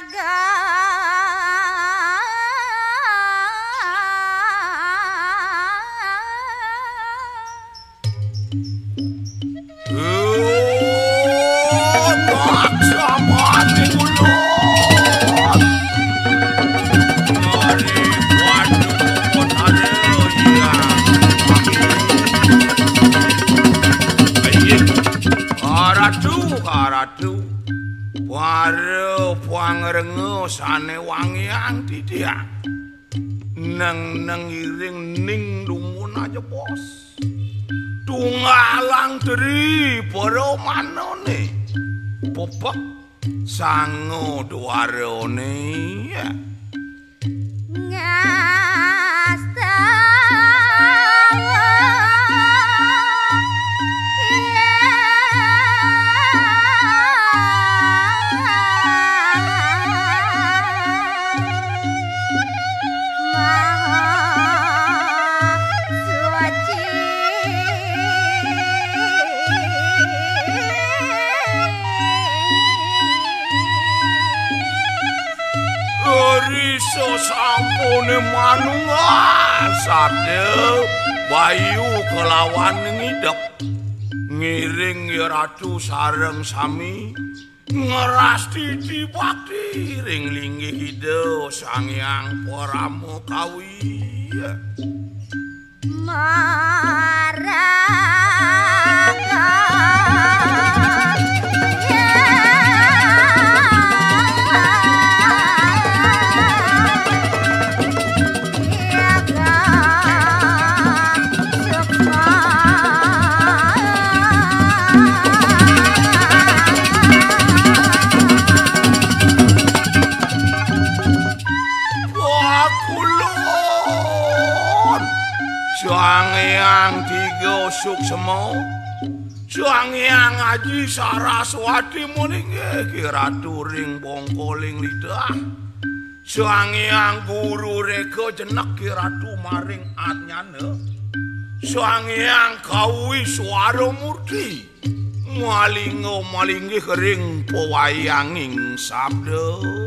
Ratu waro pangrengo sane wangiang didiak neng iring ning dumun aja bos tunggalang deri para manone popok sango duarone ya sampune manunggal sadeu bayu kelawan ngidep ngiring ya ratu sareng sami ngeras titi bakti ring linggih hidau sangyang poramo kawi Sangyang tiga suksemo Sangyang Aji Saraswati muninge Ratu ring bongkoling lidah Sangyang Guru Reka jenek Ratu maring atnyane Sangyang Kawi Swara Murti Malingo malingi ring pewayanging sabda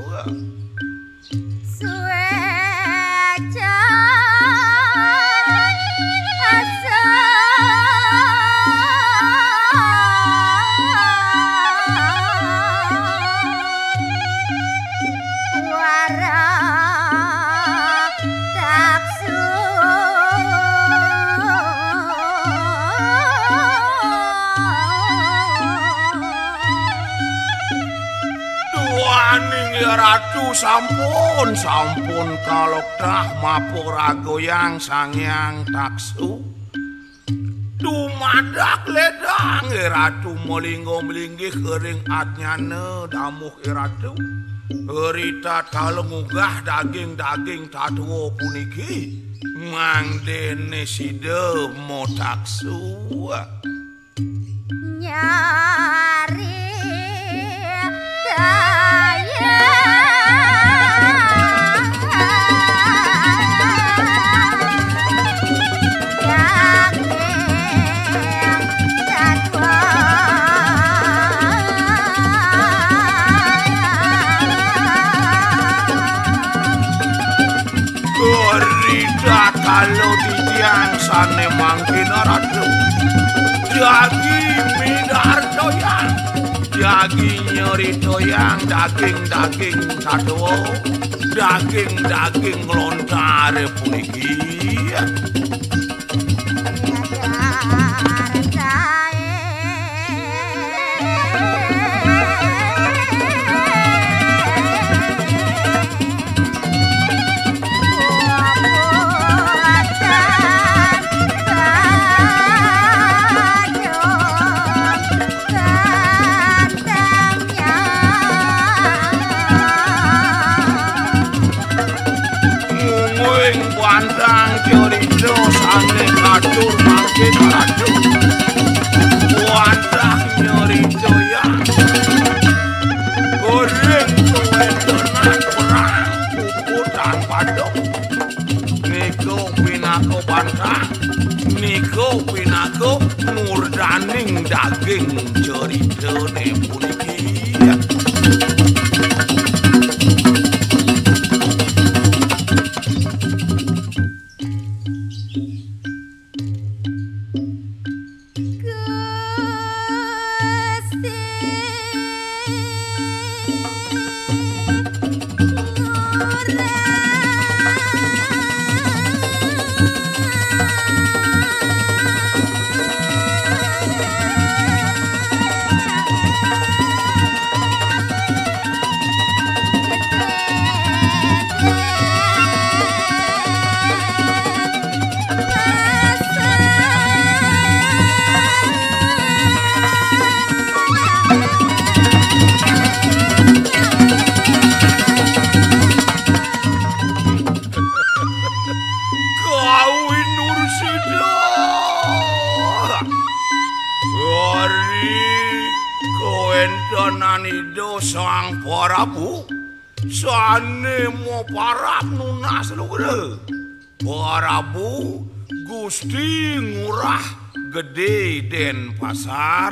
Ratu sampun kalokdah mapura goyang sangyang taksu dumadak ledang Ratu molinggo melinggih kering atnyane damuh Ratu Rita talengugah daging-daging tatuo puniki mangdene side mo taksu nyari kalau didiang sane mangkin ratu jagi midar doyang jagi nyeri doyang daging-daging tadowo daging-daging lontare puniki Ane kadur makin aduh wadah nyeri doyang goreng tuwe tenang perang puputan padok niko pinako bantang niko pinako murdaning daging cerita ne puniki Prabu sane mo parap nunas lugre Prabu Gusti Ngurah Gede Denpasar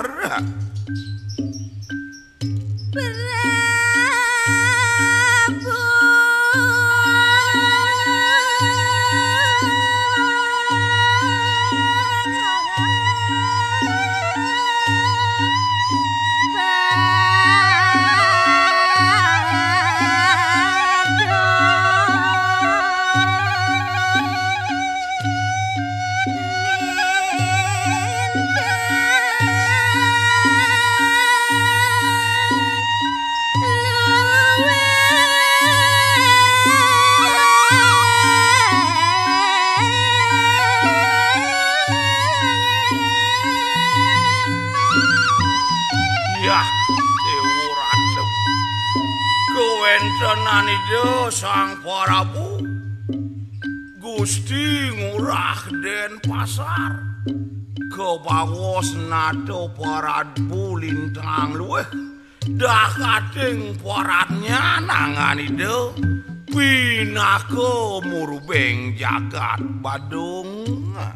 Tenanido Sang Prabu Gusti Ngurah Denpasar kebawos nado Prabu Lintang luweh dah kating paratnya nanganido pinako murubeng jagat Badung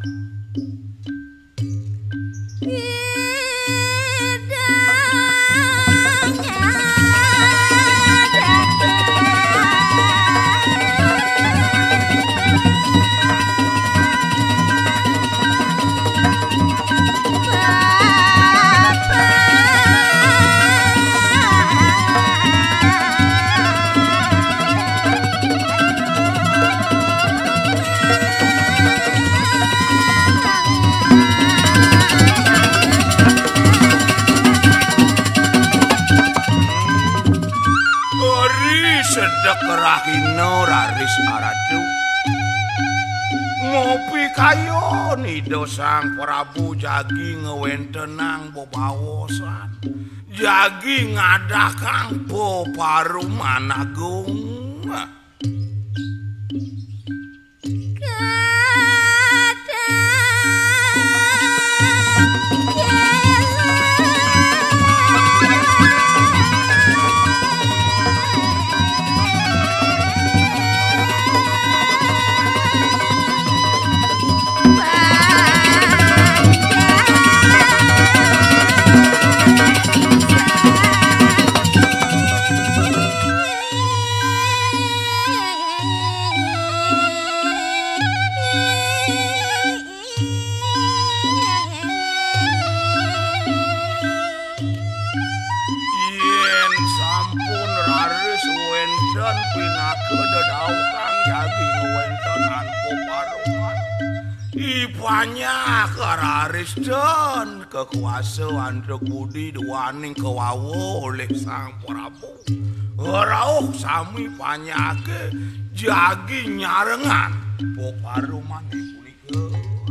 sedek rahino raris aradu ngopi kayo nido Sang Prabu jagi ngewentenang bobawosan jagi ngadakang Boparuman Agung Ipanya kararis dan kekuasaan Budi duaning kewawo oleh Sang Prabu rauh sami panyake jagi nyarengan Boparuman punika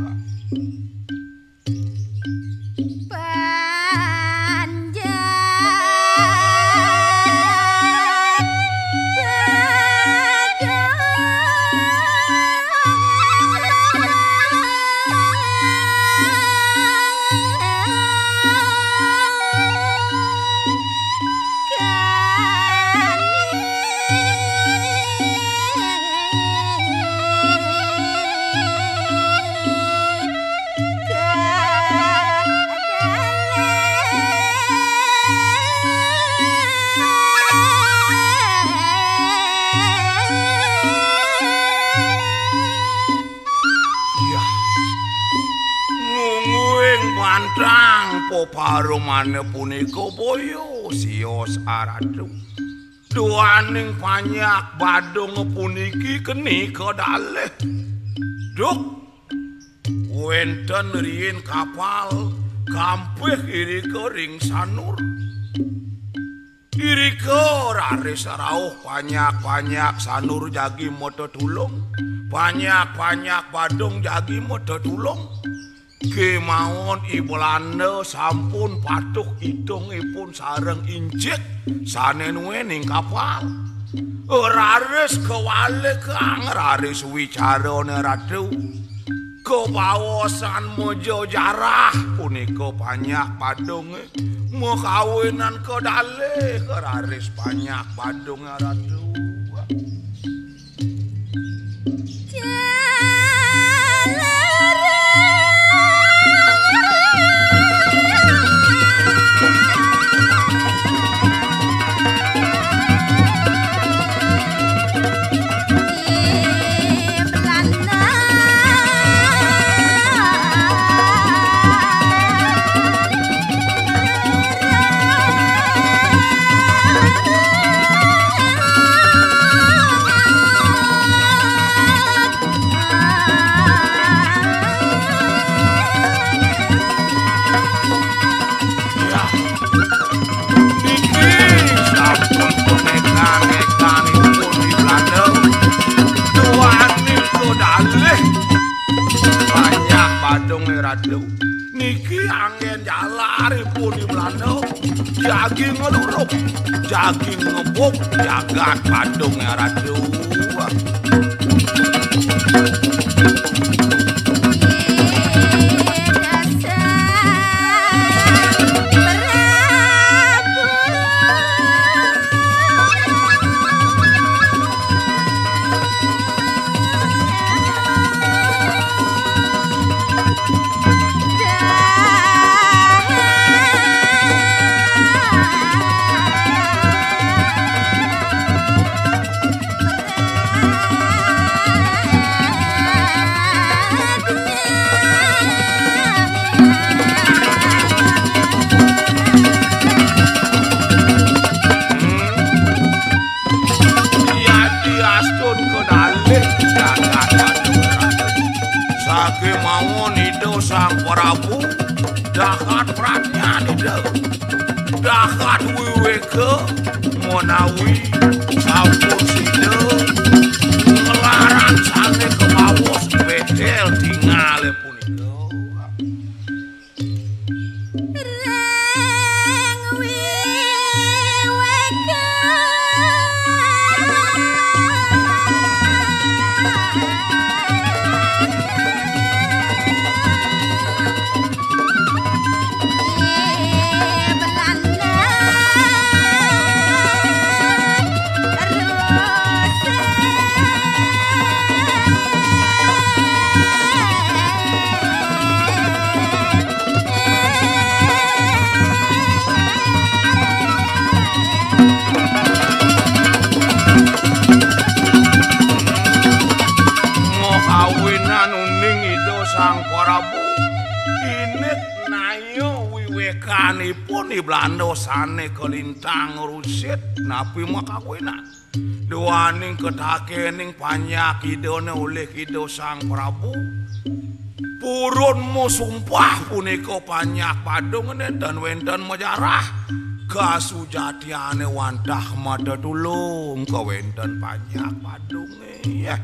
Boparumane punika boyo sios aradu duaning panyak Badung puniki keni kedalih duk wenten riyin kapal kampih irika ring sanur irika raris rauh panyak-panyak sanur jagi moto tulung panyak-panyak Badung jagi moto tulung kemawon Ibulana sampun patuh idongipun sareng injek sanenuening kapal raris kewale kang raris wicarane ratu kebawosan mojo jarah punika banyak Badung mau kawinan ke dalih keraris banyak Bandung ratu niki angin jalaripun di Belanda jaging ngeluruk jaging ngebuk jagat Bandung ratu Sang Prabu dahat pratnya nida dahat wiweke monawi sampun sida ngelarang sane kemawos bedel tingale punika Sang Prabu inet nayo wiwekanipun di Belanda sane kelintang rusit napi makawinan duaning ketakening panyak idone oleh kido Sang Prabu purun mo sumpah punika panyak Bandung dan wenten majarah kasujatiane wantah mada tulung ke wenten panyak Bandung ya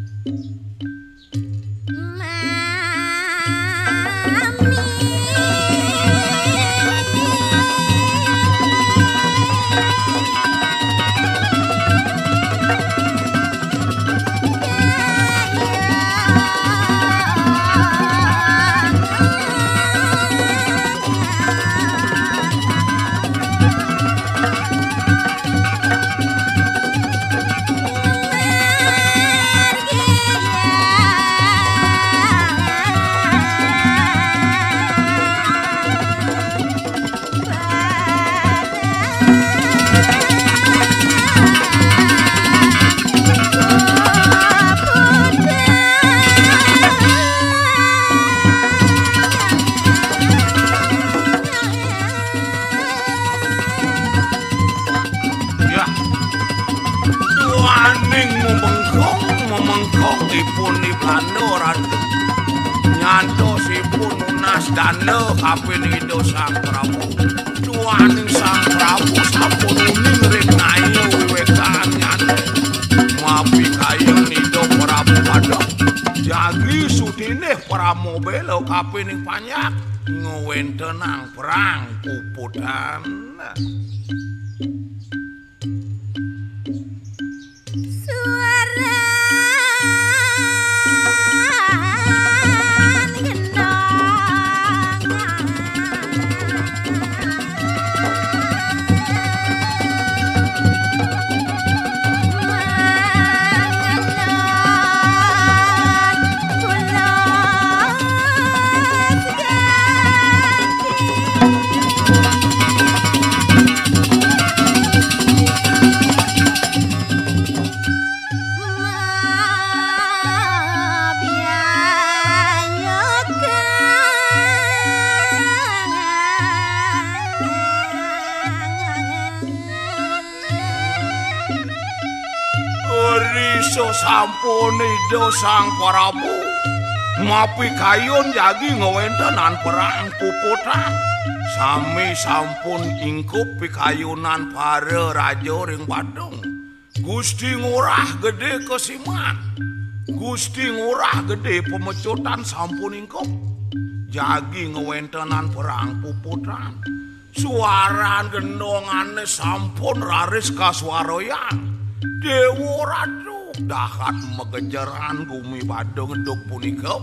nyantosipun unas dana kapinido Sang Prabu duaning Sang Prabu sampun uning reknayo wiwetan nyane mapi kayeng nido Prabu Padang jagi sudine pramobelo kapining panyak ngwentenang perang puputan iso sampun ida Sang Prabu mapi kayun jagi ngewentanan perang puputan sami sampun ingkup pikayunan para raja ring Badung Gusti Ngurah Gede Kesiman Gusti Ngurah Gede Pemecutan sampun ingkup jagi ngewentanan perang puputan suaran gendongane sampun raris kaswaroyan Dewa Ratu dahat megejaran gumi Badung nduk punika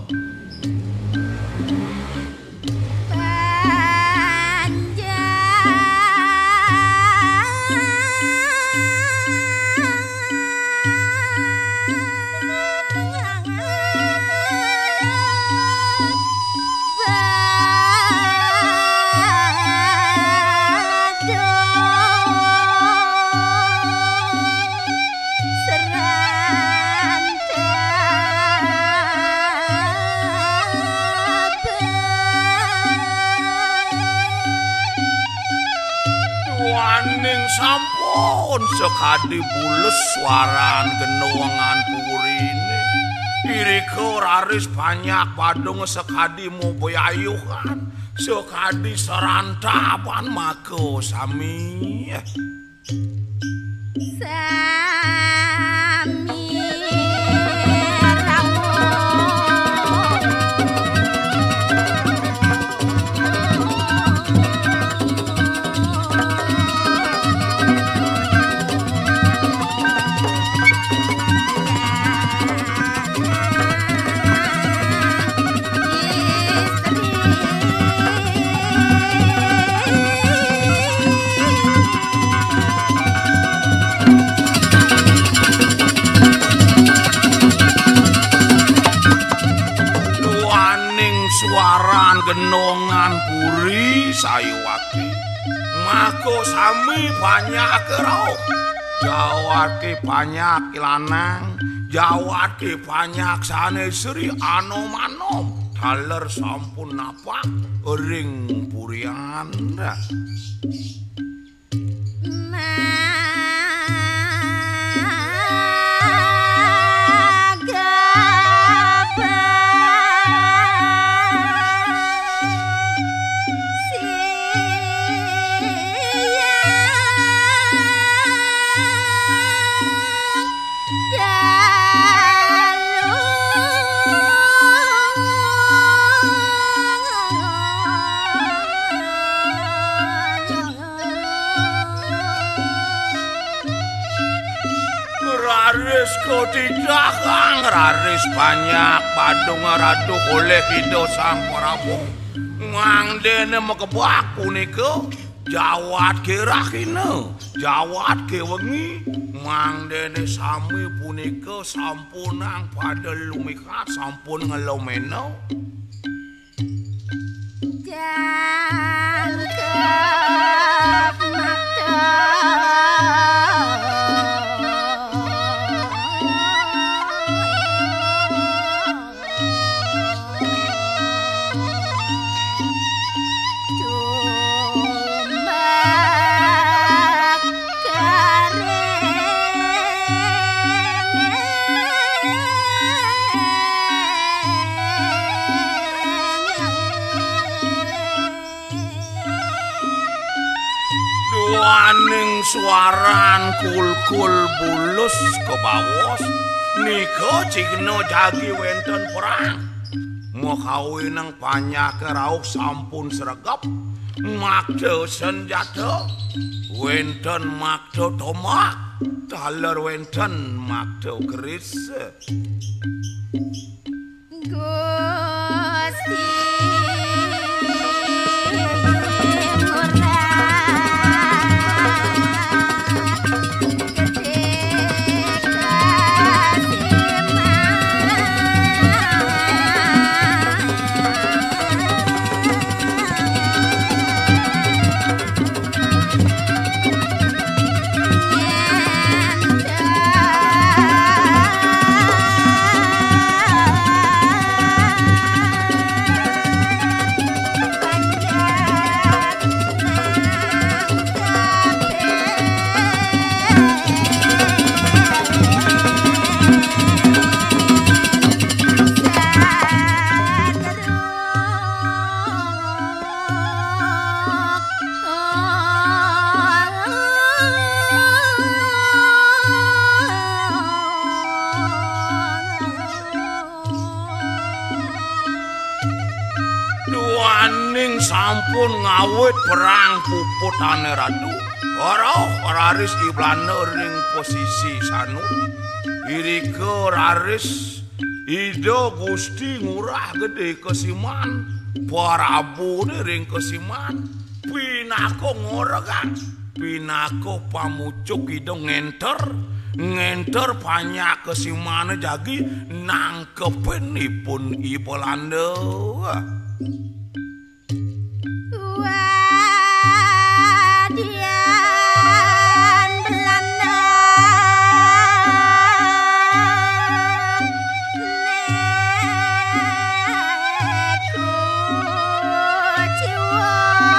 sampun sekadi bulus suaran genongan purine iriko raris banyak Badung sekadi mobayayuhan sekadi serantapan mako sami suaran genongan puri sayuwati mako sami banyak keraup jawati banyak lanang jawati banyak sanesri anom-anom taler sampun napak ring purian raris tidak kang raris banyak Badung Ratu oleh Ida Sang Prabu mangdene mekebak punika jawat kirahine jawat ke wengi mangdene sami punika sampunang pada lumika sampun ngelomeno Waning suaran kul-kul bulus ke bawos nika cigno jagi wenten perang makawi nang banyak keraup sampun sregep makdo senjata wenten makdo tomak taler wenten makdo keris Gusti sampun ngawit perang puputane ratu. Raris Iblana ring posisi sanu. Irika raris Ida Gusti ngurah gede kesiman. Prabu ring kesiman. Pinako ngoregan. Pinako pamucuk Ida ngenter banyak kesimane jagi nangkepenipun Ibelanda. Wadian Belanda neku jiwa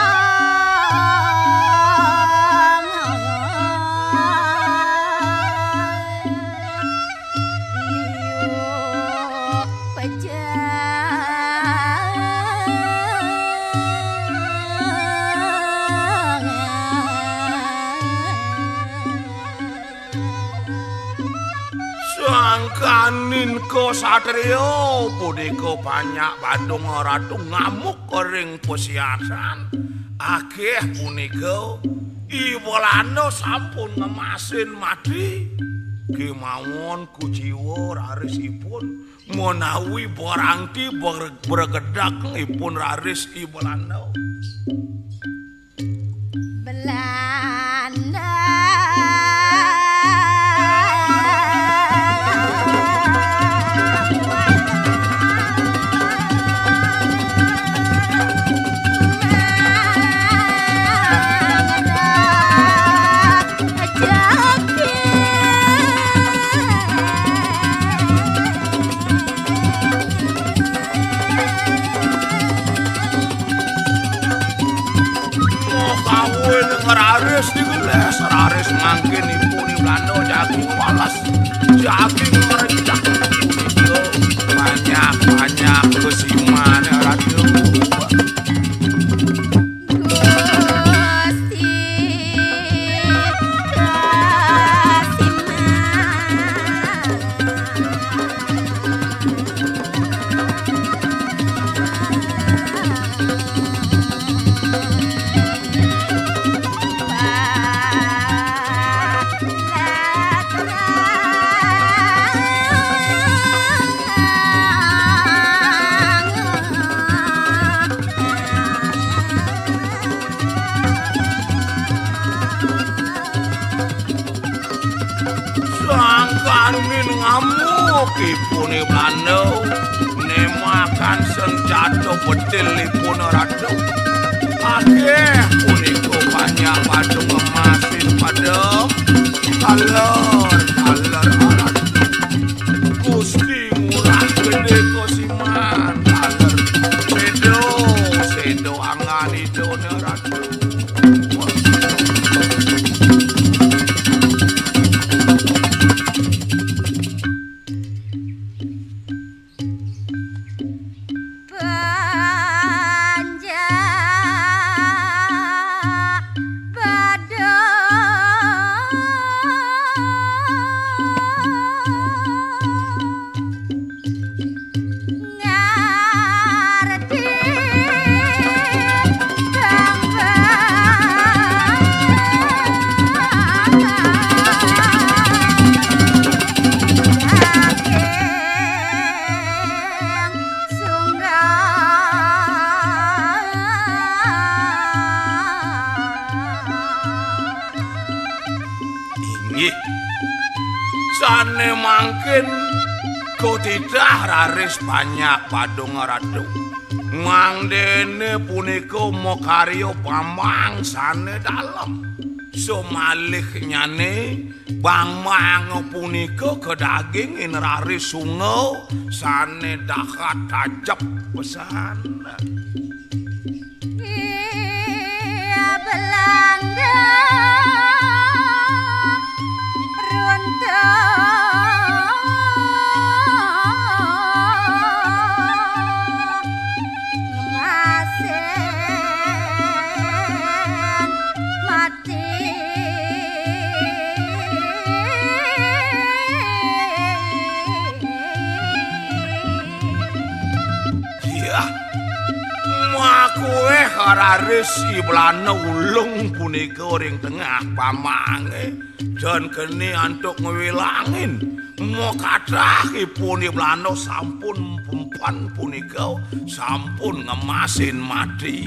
Sangkanin ko satrio punika banyak Badung ratu ngamuk ring pesiasan. Akeh punika Ibelanda sampun ngemasin mati. Kemawon kuciwa rarisipun menawi barangti bergedak ipun raris Ibelanda. Belanda raris digeles raris mangkin ipun Belanda jaging walas jaging merendah banyak kesiman ratu. Ipun Belanda nemakan senjata bedil ipun ratu. Akeh punika banyak Badung emasin padem taler ratu. Gusti murah gede kosiman taler sedo angan idone ratu. Sane mangkin kutidah raris banyak Badung ratu. Mangdene punika makarya pamang sane dalem. Somalih nyane bangmang punika kedaging in raris sungo sane dahat tajep pesan. Belanda raris Iblana ulung punika ring tengah pamange dan geni antuk ngewilangin mo kathahipun Iblana sampun pempan punika sampun ngemasin mati.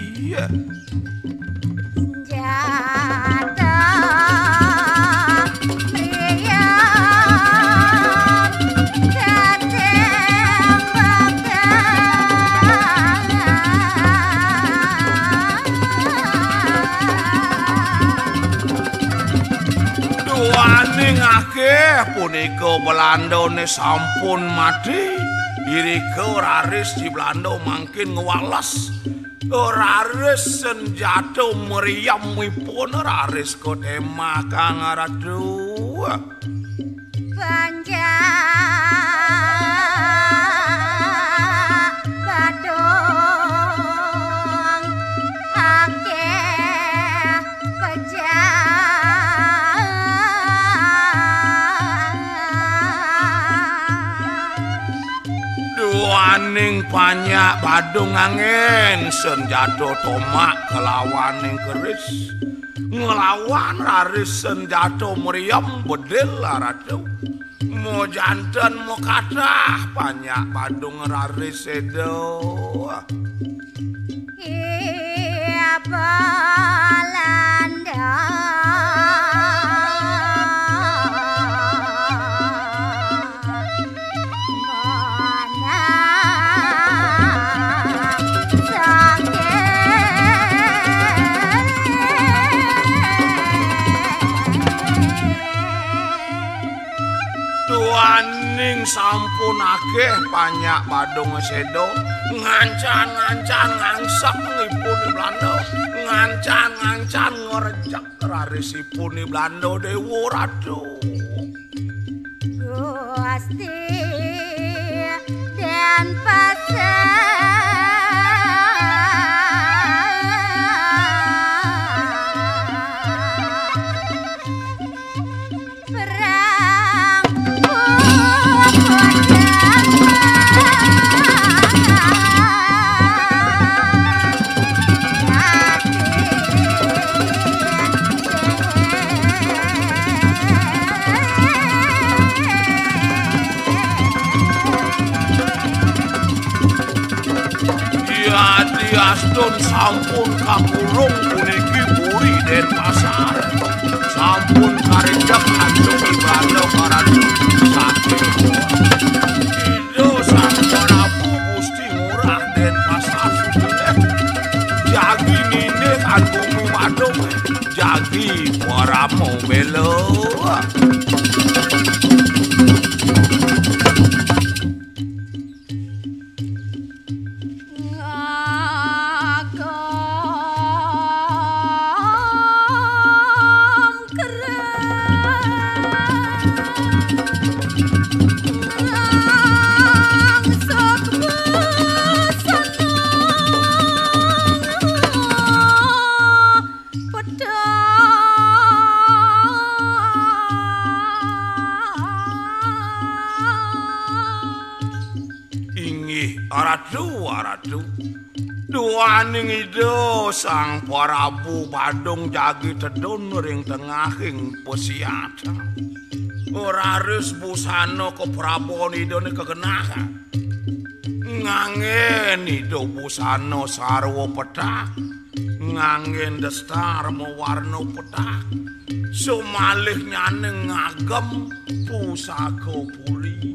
Akeh punika Belandone sampun mati. Irika raris di Belanda mangkin ngewalas. Raris senjata meriamipun raris kotema Kang Ratu. Panja badung akeh Duaning banyak badung angin senjata tomak kelawaning keris ngelawan raris senjata meriam bedil Ratu. Mau jantan mau kathah banyak badung raris edo. Iya Belanda Duaning sampun akeh banyak badung sedo ngancan-ngancan ngangsak ngipun di Belanda ngancan-ngancan ngerejak rarisipun di Belanda Dewa Ratu. Gusti dan pasar Astun sampun kakurung puniki buri den pasar sampun karijak antuk Iblana Ratu saking Ido sang Prabu Gusti Ngurah den pasar sudene jagi nine kanggo madung jagi Paramo belo. Ratu duaning ido sang Prabu badung jagi tedun ring tengahing pesiatan raris busana keprabon idone kegenahan ngangen ido busana sarwa petak ngangen destar mewarna petak sumalih nyaneng ngagem pusaka puri.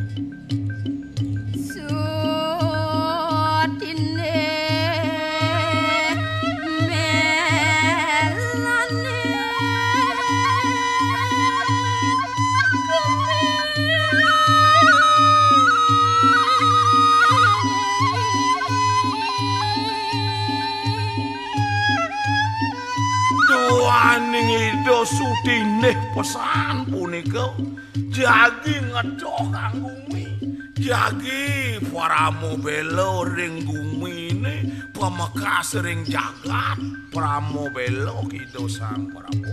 Duaning ido sudineh pesan punika jagi ngedoh kang bumi jagi Paramo belo ring gumine pemekas ring jagat Paramo belo ido sang Prabu.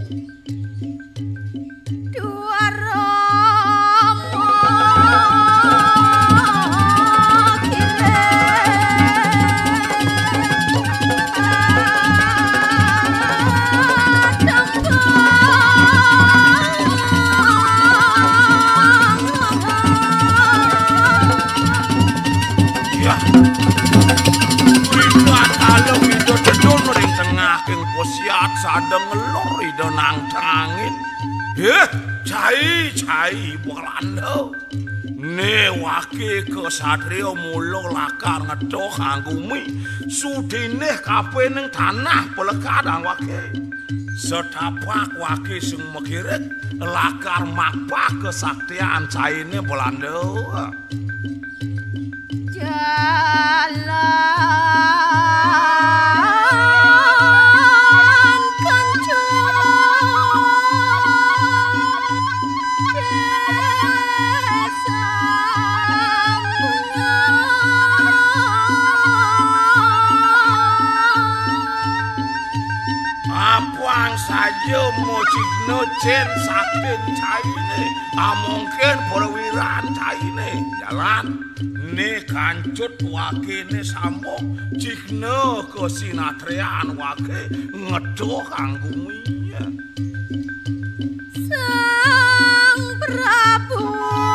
rada ngelor ida nang tangin. Cai Walanda. Ne wake kesatria mula lakar ngedok anggumi sudine kabeh ning tanah pelekadang wake. Setapak wake sing mekirit lakar makpah kesaktian caine Walanda. Saja mojigno jen saking caine amongken perwiran caine jalan ne kancut wakene sambung jigno kesinatrean wake ngedok angguminya Sang Prabu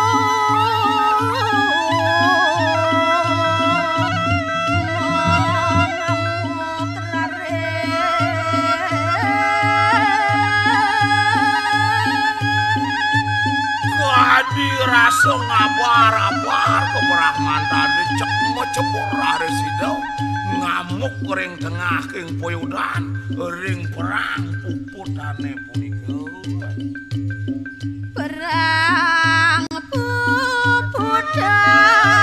rasa ngabar-abar keberahmantan cek mecepur are sidau ngamuk ring tengah king poyodan ring perang puputane punika perang puputan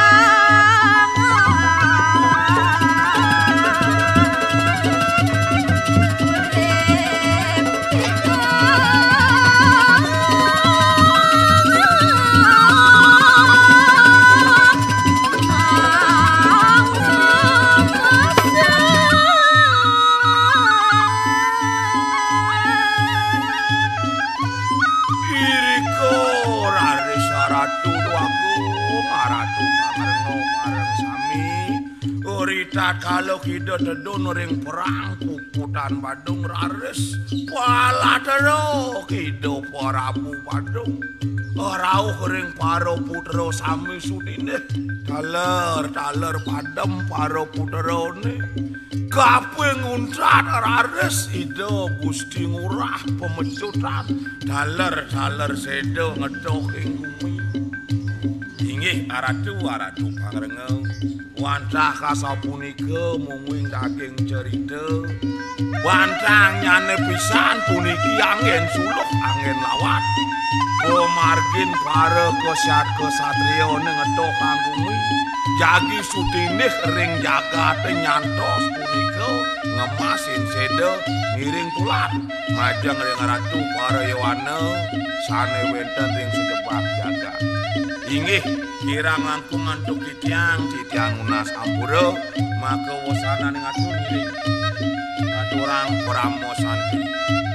kalau kita tedun ring perang puputan Badung rares pala tero kita Prabu Badung rauh ring paro putro sami sudine taler padem paro putro ne kabeh nguntrat rares ido Gusti Ngurah pemecutan taler sedo ngedok ing bumi inggih aratu pangrengeng wantah kasapunika mungwing daging cerita wantah nyane pisan puniki angin suluh angin lawat pemargin para kesatria ngedok anggumi jagi sutinih ring jagate nyantos punika ngemasin sedo ngiring tulan majang ring ratu para yawana sane wenten ring sedebak jaga inggih kirang langkung ngantuk titiang unas ampura maka wasana ning atur ngiring aturang pramosanti